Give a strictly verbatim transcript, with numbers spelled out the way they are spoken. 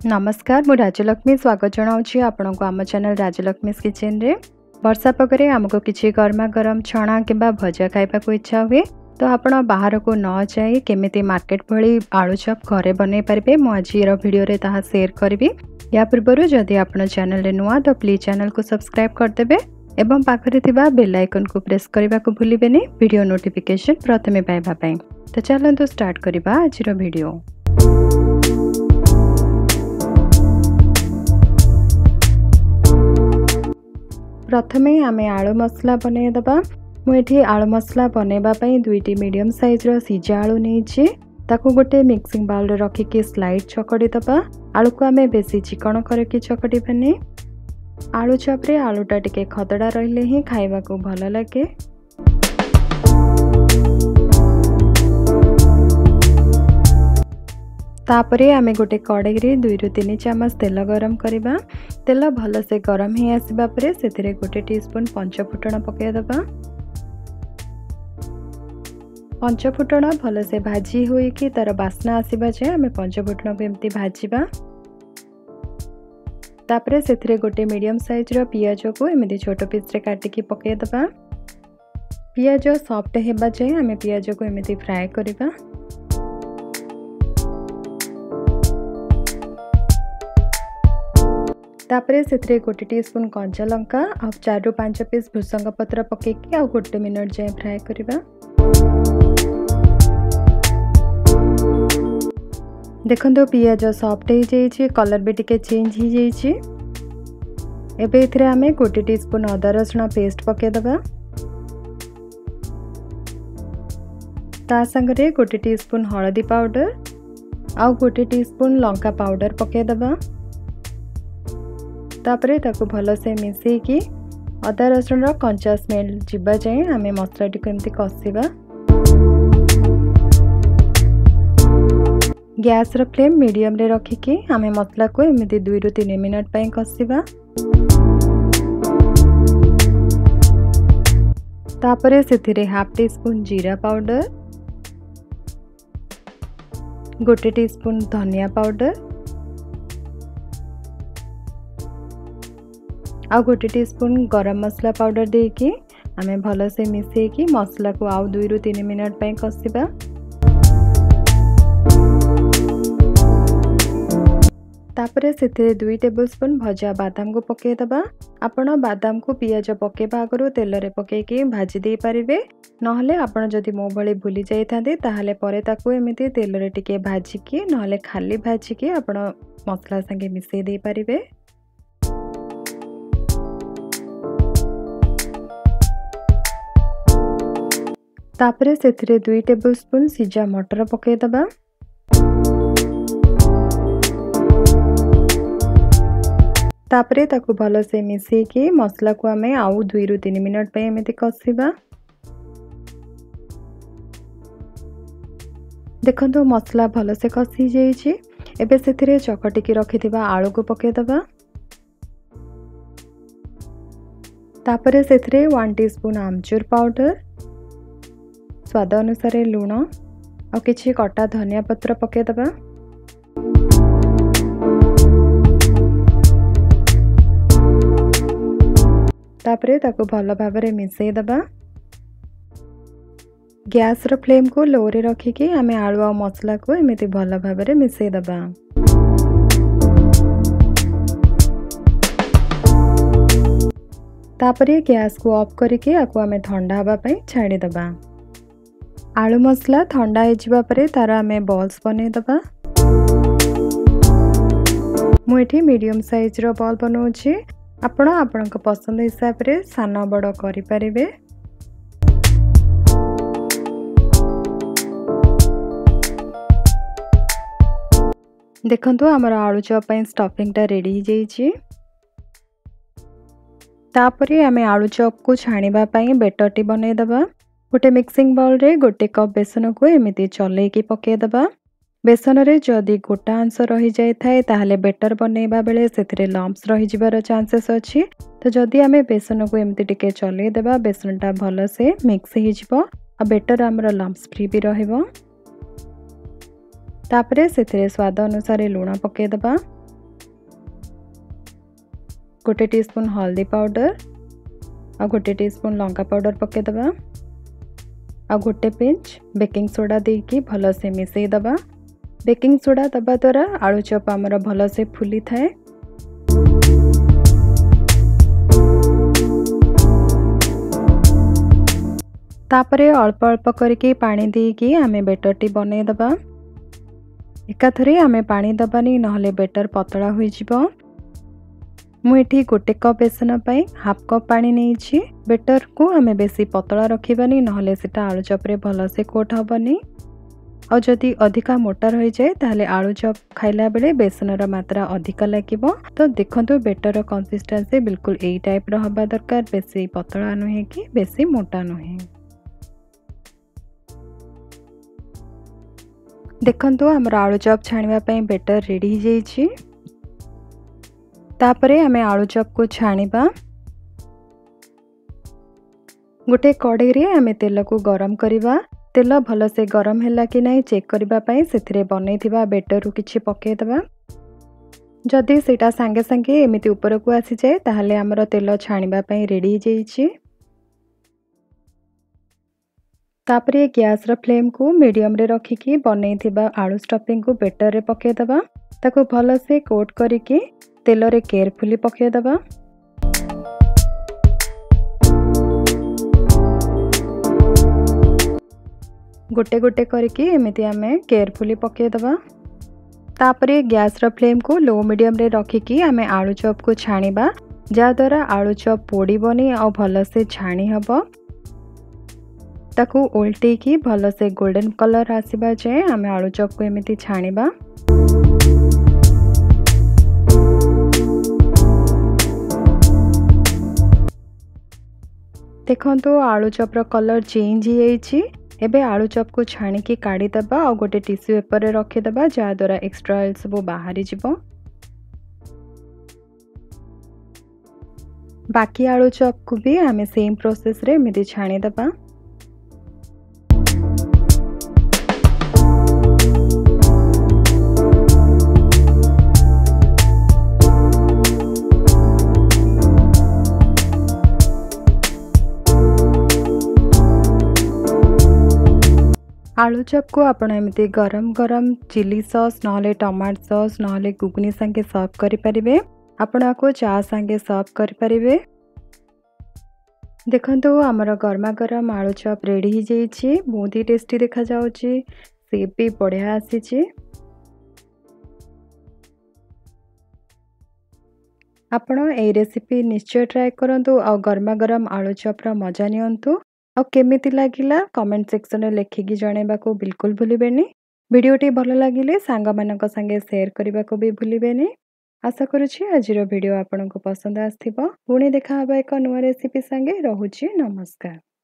नमस्कार मु राजलक्ष्मी स्वागत जनाऊँगी आपण को आम चैनल राजलक्ष्मी किचन रे। वर्षा पगरे आमको किसी गर्मा गरम छणा किंबा भजा खाइबा को इच्छा हुए तो आपण बाहर को न जाई केमिति मार्केट भली आलू चॉप घरे बनै पारिबे। मु आज रो वीडियो रे ताहा शेयर करबी। या पूर्व जदि आपण चैनल रे नुआ तो प्लीज चैनल को सब्सक्राइब कर देबे एवं पाखरे थिबा बेल आइकन को प्रेस करबा को भूलिबेनी वीडियो नोटिफिकेशन प्रथमे पाइबा पई। तो चलंतु स्टार्ट करबा आज रो वीडियो। प्रथमे आमे आलू मसला बनै दबा। मुझे आलू मसला बनैबा पई दुईटी मीडियम साइज रो सिजा आलू नहीं ताकू गोटे मिक्सिंग बाउल रे रखिकी स्लाइड चकड़ी दबा। आलू को आमे बेसी चिकन करके चकड़ी बने। आलू चॉप रे आलूटा टिके खदड़ा रहिले ही खाइबा को भल लगे। तापरे आमे गोटे कड़ाई रे दुई रु तीन चम्मच तेल गरम करिबा। तेल भल से गरम ही आसीबा परे सेथिरे गोटे टीस्पून पंचफुटण पकै दबा। पंचफुटण भल से भाजी होई कि तार बास्ना आसीबा जे आमे पंचफुटण को एम्ति भाजीबा। तापरे सेथिरे गोटे मीडियम साइज रो पियाज को एमिति छोट पीस रे काटिकी पकै दबा। पियाज सॉफ्ट हेबा जे आमे पियाज को एमिति फ्राई करिबा। तापरे सेथिरे गोटे टीस्पून कंचा लंका आ चार रु पांच पीस भृसंग पत्र पकेकी आ गोटे मिनट जाए फ्राई करिबा। देखंतो पियाज सॉफ्ट हो जाइए, कलर भी टिके चेंज हो जाइए। एबे इथरे आमे गोटे टीस्पून अदा रसुण पेस्ट पके दबा। ता संगरे गोटे टीस्पून हळदी पाउडर आ गोटे टीस्पून लंका पाउडर पके दबा। तापरे ताकू भल से मिसई की अदा रसुण रो कंचा स्मेल जिबा जाए आमे मसला टी केमती कसिबा। गैस रो फ्लेम मीडियम रे रखिकी आमे मसला को एमिति दुई रु तीन मिनट पई कसिबा। तापरे सेथिरे हाफ टीस्पून जीरा पाउडर, गोटे टीस्पून धनिया पाउडर आ गोटे टीस्पून गरम मसला पाउडर देकी आमे भल से मिसई की मसला को आउ दुई रु तीन मिनट पई कसिबा। तापरे सेथिरे दुई टेबलस्पून भजा बादाम को पके दबा। आपण बादाम को पियाज पकेबा आगरु तेल रे पकेकी भाजी दे पारिबे। नहले आपण जदि मो भली भूली जाइथांदे ताहाले परे ताकू एमिति तेल रे टिके भाजिकी नहले खाली भाजिकी आपण मसला संगे मिसई दे पारिबे। तापरे सेथिरे दुई टेबलस्पून सिजा मटर पके दबा। तापरे ताकू भल से मिसई की मसला को आमे आउ दुई रु तीन मिनट पे एमिति कसिबा। देखंतो मसला भल से कसी जाइछि। एबे सेथिरे चकटी की रखिथिबा आलू को पके दबा। तापरे सेथिरे वन टीस्पून आमचूर पाउडर, स्वाद अनुसार लूण और किछि कटा धनिया पत्र पके दबा। तापरे ताको भल भाबरे मिसई दबा। गैस रो फ्लेम को लो रे रखिकी आमे आलू आ मसला को एमिति भल भाबरे मिसई दबा। तापरे गैस को ऑफ करके आको आमे ठंडा हबा पई छाडी दबा। आलू मसला ठंडा हो परे तार आमे बॉल्स बने दबा। मु एठी मीडियम साइज रो बॉल बनाउछि। आपण आपण को पसंद हिसाब रे साना बड़ करि परिबे। देखंतु हमर आलू चॉप पई स्टफिंग टा रेडी हो जाइछि। तापरे आमे आलू चॉप को छाणीबा पई बेटर टी बने दबा। गोटे मिक्सिंग बाउल रे गोटे कप बेसन को एमिति चले की पके दबा। बेसन रे जदि गोटा अंश रही जाय थाए ताहले बेटर बनेबा बेले सेथिरे लम्प्स रही जिबार चांसेस अछि। तो जदि आमे बेसन को एमिति टिके चले देबा बेसनटा भल से मिक्स हो जिवो आ बेटर हमर लम्प्स फ्री भी रहइबो। तापरे सेथिरे स्वाद अनुसार लूण पके दबा। गोटे टीस्पून हल्दी पाउडर आ गोटे टीस्पून लंका पाउडर पकेदबा आ गोटे पिंच बेकिंग सोडा देकी भल से मिसई दबा। बेकिंग सोडा दबा द्वारा आलू चप आमर भल से फुली थाए। तापरे अल्प अल्प करके पानी देकी आमे बेटर टी बनै दबा। एकाथरे आमे पानी दबानी नहले बेटर पतला होई जिवो। मु एठी गोटे कप बेसन पाई हाफ कप पानी नेइछि। बेटर को आमे बेसी पतला रखिबानी नहले सेटा आलू चप रे भल से कोट हबनी। और जदि अधिका मोटा रही जाए ताहले आलू चप खाइला बेले बेसनर मात्रा अधिका लागिबो। तो देखंतु बेटर कंसिस्टेंसी बिल्कुल एई टाइप रो हबा दरकार, बेसी पतला नहे कि बेसी मोटा नहे। देखंतु हमर आलू चप छाणिबा पई बेटर रेडी हो जाइछि। तापरे आमे आलू चप को छाणिबा। गोटे कढ़ाई रे आमे तेल को गरम करिबा। तेल भल से गरम हैला कि नहीं चेक करिबा पई सेथिरे बनेथिबा बेटर रु किछि पके दबा। जदि सेटा संगे संगे एमिति ऊपर को आसी जाए ताहले हमर तेल छाणिबा पई रेडी हो जाइछि। तापरे गैस रो फ्लेम को मीडियम रे रखिकी बनेथिबा आलू स्टफिंग को बेटर रे पके दबा। ताको भल से कोट करिके तेल रे केयरफुली पके दबा। गोटे गोटे करके एमिति आमे केयरफुली पके दबा। तापरे गैस रो फ्लेम को लो मीडियम रे रखिकी आमे आलू चप को छाणिबा, जा द्वारा आलू चप पोड़ीबनी और भल से छाणी हबो। ताकू उल्टी की भल से गोल्डन कलर आसीबा जाए आमे आलू चप को एमिति छाणिबा। देखंतु आलू चप रो कलर चेंज हो जाइछि। एबे आलू चप को छाणी की काढ़ी दबा और गोटे टिश्यू पेपर रे रखि दबा, जा द्वारा एक्स्ट्रा ऑयल सब बाहरी जिवो। बाकी आलू चप को भी आमे सेम प्रोसेस रे एमिति छाणी दबा। आलू चप को आपण एमती गरम गरम चिली सॉस नहले टमाटो सॉस नहले गुगनी संगे सर्व करि परिबे। आपण आको चा संगे सर्व करि परिबे। देखंतु हमर गरमा गरम आलू चप रेडी हो जाइछि। बहुत ही टेस्टी देखा जाउछि, सेप भी बढ़िया आसीछि। आपण ए रेसिपी निश्चय ट्राई करंतु और गरमा गरम आलू चप रा मजा नियंतु। और केमिति लागिला कमेंट सेक्शन में लेखिकी जणेबा को बिल्कुल भूलिबेनी। वीडियोटी भल लागिले सांग मानक संगे शेयर करबा को भी भूलिबेनी। आशा करूछि आजिर वीडियो आपनको पसंद आस्थिबो। पुणी देखा हबा एक नुवा रेसिपी संगे। रहुछि नमस्कार।